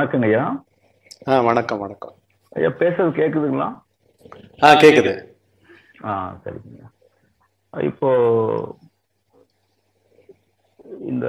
வணக்கங்க ஐயா. வணக்கம் வணக்கம் ஐயா. பேசுறது கேக்குதுங்களா? கேக்குது. சரிங்க. இப்போ இந்த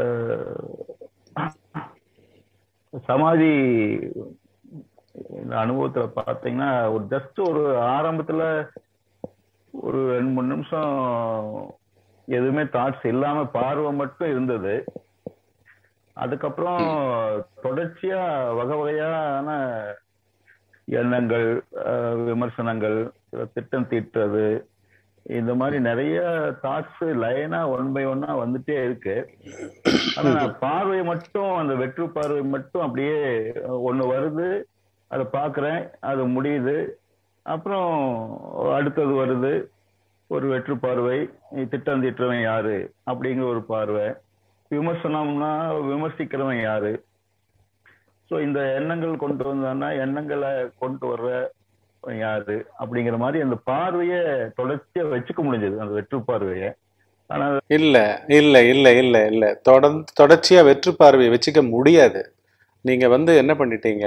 சமாதி அனுபவத்துல பாத்தீங்கன்னா ஒரு ஜஸ்ட் ஒரு ஆரம்பத்துல ஒரு 2-3 நிமிஷம் எதுவுமே தாட்ஸ் இல்லாம பார்வை மட்டும் இருந்தது. அதுக்கப்புறம் தொடர்ச்சியா வகை வகையான எண்ணங்கள், விமர்சனங்கள், திட்டம் தீட்டுறது, இந்த மாதிரி நிறைய தாட்ஸ் லைனா 1 by 1 வந்துட்டே இருக்கு. ஆனா பார்வை மட்டும், அந்த வெற்று பார்வை மட்டும் அப்படியே ஒண்ணு வருது, அதை பாக்குறேன், அது முடியுது, அப்புறம் அடுத்தது வருது, ஒரு வெற்று பார்வை, திட்டம் தீட்டுறவன் யாரு அப்படிங்கிற ஒரு பார்வை, விமர்சனம்னா விமர்சிக்கிறவன் யாரு. ஸோ இந்த எண்ணங்கள் கொண்டு வந்தான்னா எண்ணங்களை கொண்டு வர்ற யாரு அப்படிங்கிற மாதிரி அந்த பார்வையை தொடர்ச்சியா வச்சுக்க முடிஞ்சது, அந்த வெற்று பார்வையை. ஆனா இல்ல இல்ல இல்ல இல்ல இல்ல தொடர்ச்சியா வெற்று பார்வையை வச்சுக்க முடியாது. நீங்க என்ன பண்ணிட்டீங்க,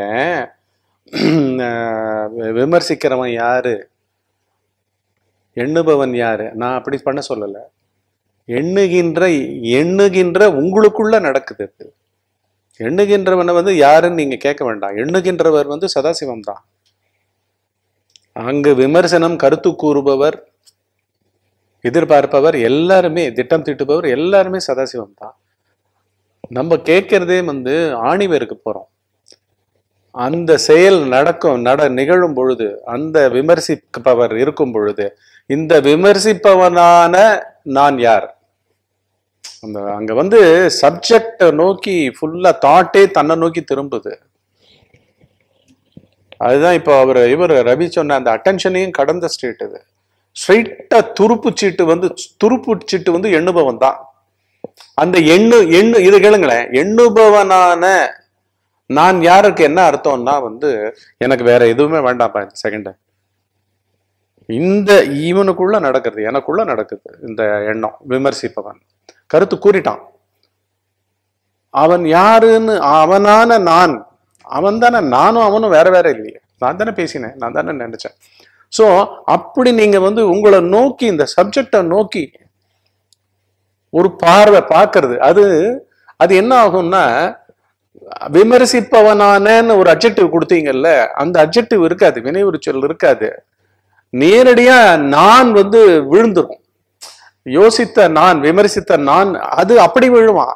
விமர்சிக்கிறவன் யாரு, எண்ணுபவன் யாரு, நான் அப்படி பண்ண சொல்லல. எண்ணுகின்ற உங்களுக்குள்ள நடக்குது. எண்ணுகின்றவனை யாருன்னு நீங்க கேட்க வேண்டாம். எண்ணுகின்றவர் சதாசிவம் தான். அங்கு விமர்சனம், கருத்து கூறுபவர், எதிர்பார்ப்பவர் எல்லாருமே, திட்டம் தீட்டுபவர் எல்லாருமே சதாசிவம் தான். நம்ம கேட்கறதே ஆணிவேருக்கு போறோம். அந்த செயல் நிகழும் பொழுது, அந்த விமர்சிப்பவர் இருக்கும் பொழுது, இந்த விமர்சிப்பவனான நான் யார், அங்க சப்ஜெக்ட நோக்கி ஃபுல்லா தாட்டே தன்னை நோக்கி திரும்புது. அதுதான் இப்போ இவர் ரவி சொன்ன அந்த அட்டென்ஷனையும் கடந்த ஸ்டேட். இது ஸ்ட்ரைட்டா துருப்பு சீட்டு எண்ணுபவன் தான். அந்த இது கேளுங்களேன், எண்ணுபவனான நான் யாருக்கு என்ன அர்த்தம்னா எனக்கு வேற எதுவுமே வேண்டாம்ப்பா இந்த செகண்ட். இந்த ஈவனுக்குள்ள நடக்கிறது, எனக்குள்ள நடக்குது இந்த எண்ணம். விமர்சிப்பவன் கருத்து கூறிட்டான், அவன் யாருன்னு, அவனான நான், அவன் தானே நானும் அவனும் வேற வேற இல்லையே, நான் தானே பேசினேன், நான் தானே நினைச்சேன். ஸோ அப்படி நீங்க உங்களை நோக்கி, இந்த சப்ஜெக்டை நோக்கி ஒரு பார்வை பார்க்கறது, அது என்ன ஆகும்னா, விமர்சிப்பவனானு ஒரு அட்ஜெக்டிவ் கொடுத்தீங்கல்ல, அந்த அட்ஜெக்டிவ் இருக்காது, வினைவுரிச்சொல் இருக்காது. நேரடியா நான் விழுந்துரும். யோசித்த நான், விமர்சித்த நான், அது அப்படி விழுவான்.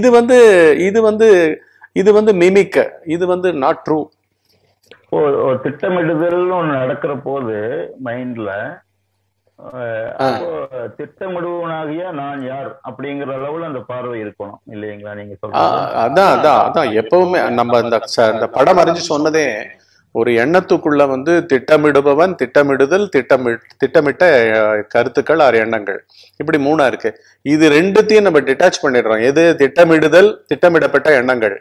இது மிமிக், இது நாட் ட்ரூ. ஒரு திட்டமிடுதல் ஒண்ணு நடக்கிற போது மைண்ட்ல திட்டமிடுவனாகிய நான் யார் அப்படிங்கிற அளவுல அந்த பார்வை இருக்கணும் இல்லைங்களா? நீங்க சொல்றது அதான் எப்பவுமே நம்ம இந்த படம் அறிஞ்சு சொன்னதே, ஒரு எண்ணத்துக்குள்ள திட்டமிடுபவன், திட்டமிடுதல், திட்டமிட்ட கருத்துக்கள் ஆறு எண்ணங்கள், இப்படி 3 இருக்கு. இது ரெண்டுத்தையும் நம்ம டிட்டாச் பண்ணிடுறோம். எது திட்டமிடுதல், திட்டமிடப்பட்ட எண்ணங்கள்,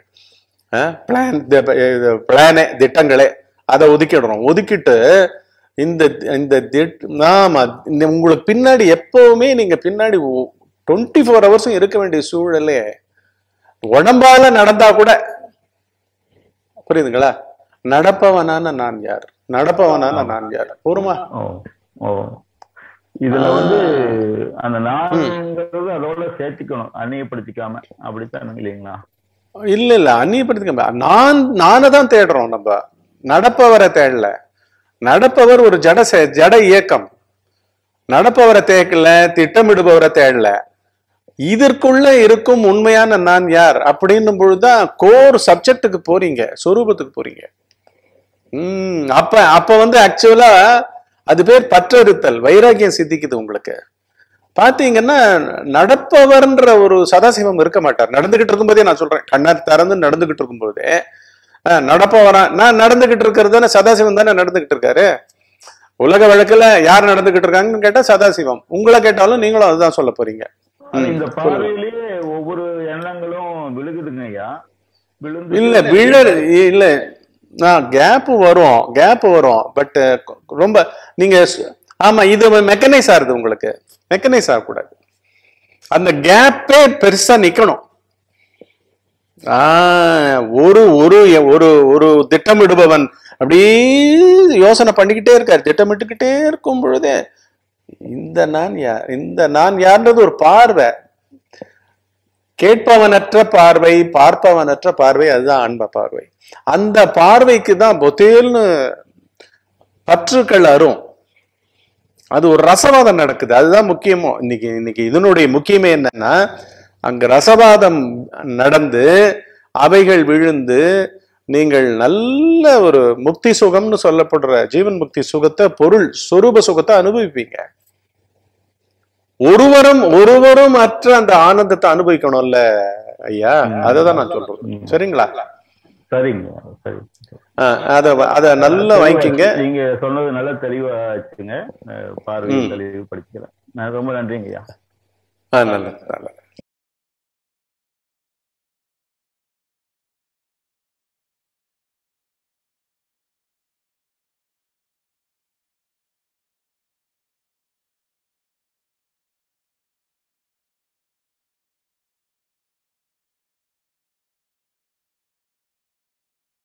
பிளானே, திட்டங்களே, அதை ஒதுக்கிடுறோம். ஒதுக்கிட்டு உங்களுக்கு பின்னாடி எப்பவுமே நீங்க பின்னாடி 24 hours இருக்க வேண்டிய சூழலே உடம்பால நடந்தா கூட, புரியுதுங்களா? நடப்பவனான நான் யார், நடப்பவனான நான் யார், போருமா? இதுல அந்த நான்ங்கிறது அதோட சேர்த்துக்கணும், அந்நியப்படுத்திக்காம. அப்படித்தான் இல்லைங்களா? இல்ல அந்நியப்படுத்திக்காம நானை தான் தேடுறோம். நம்ம நடப்பவரை தேடல. நடப்பவர் ஒரு ஜட இயக்கம். நடப்பவரை தேக்கல, திட்டமிடுபவரை தேடல. இதற்குள்ள இருக்கும் உண்மையான நான் யார் அப்படின்னும் பொழுதுதான் கோர் சப்ஜெக்டுக்கு போறீங்க, சொரூபத்துக்கு போறீங்க. அப்ப ஆக்சுவலா அது பேர் பற்றறுத்தல், வைராக்கியம் சித்திக்குது உங்களுக்கு. பாத்தீங்கன்னா நடப்பவர்ன்ற ஒரு சதாசிவம் இருக்க மாட்டார். நடந்துகிட்டு இருக்கும்போதே, நான் சொல்றேன், கண்ணார் திறந்து நடந்துகிட்டு இருக்கும்போதே நடப்பவரா, நான் நடந்துகிட்டு இருக்கிறது சதாசிவம் தானே நடந்துகிட்டு இருக்காரு. உலக வழக்குல யார் நடந்துகிட்டு இருக்காங்கன்னு கேட்டா சதாசிவம். உங்களை கேட்டாலும் நீங்களும் அதுதான் சொல்ல போறீங்க. இந்த பார்வையிலேயே ஒவ்வொரு எண்ணங்களும் விழுகுதுங்க ஐயா. இல்ல கேப் வரும். பட் ரொம்ப நீங்க ஆமா, இது மெக்கனைஸ் ஆகுது. உங்களுக்கு மெக்கனைஸ் ஆகக்கூடாது. அந்த கேப்பே பெருசா நிக்கணும். ஒரு ஒரு ஒரு ஒரு திட்டமிடுபவன் அப்படியே யோசனை பண்ணிக்கிட்டே இருக்காரு. திட்டமிட்டுக்கிட்டே இருக்கும் பொழுதே இந்த நான் யார், இந்த நான் யார்ன்றது ஒரு பார்வை, கேட்பவனற்ற பார்வை, பார்ப்பவனற்ற பார்வை, அதுதான் ஆன்ம பார்வை. அந்த பார்வைக்கு தான் பொத்தேல்னு பற்றுக்கள் அரும். அது ஒரு ரசவாதம் நடக்குது. அதுதான் முக்கியமோ. இன்னைக்கு இதனுடைய முக்கியமே என்னன்னா, அங்க ரசவாதம் நடந்து அவைகள் விழுந்து நீங்கள் நல்ல ஒரு முக்தி சுகம்னு சொல்லப்படுற ஜீவன் முக்தி சுகத்தை, பொருள் சொரூப சுகத்தை அனுபவிப்பீங்க. ஒருவரும் அற்ற அந்த ஆனந்தத்தை அனுபவிக்கணும்ல ஐயா, அததான் நான் சொல்றேன். சரிங்களா? சரிங்க, சரி. அத நல்லா வாங்கிக்கிங்க. நீங்க சொன்னது நல்ல தெளிவாச்சுங்க. பார்வை தெளிவு படிச்சுக்கிறேன். நான் ரொம்ப நன்றிங்க ஐயா. நல்லது.